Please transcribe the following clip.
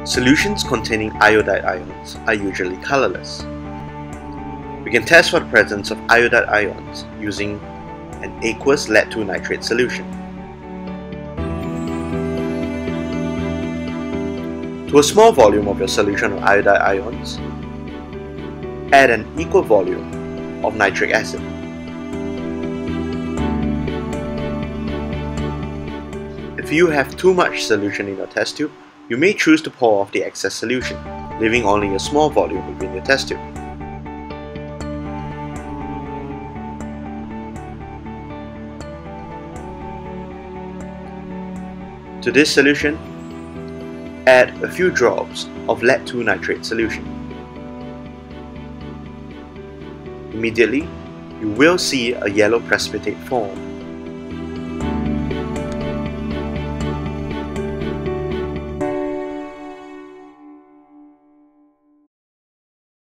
Solutions containing iodide ions are usually colourless. We can test for the presence of iodide ions using an aqueous lead-2 nitrate solution. To a small volume of your solution of iodide ions, add an equal volume of nitric acid. If you have too much solution in your test tube, you may choose to pour off the excess solution, leaving only a small volume within your test tube. To this solution, add a few drops of lead-2 nitrate solution. Immediately, you will see a yellow precipitate form.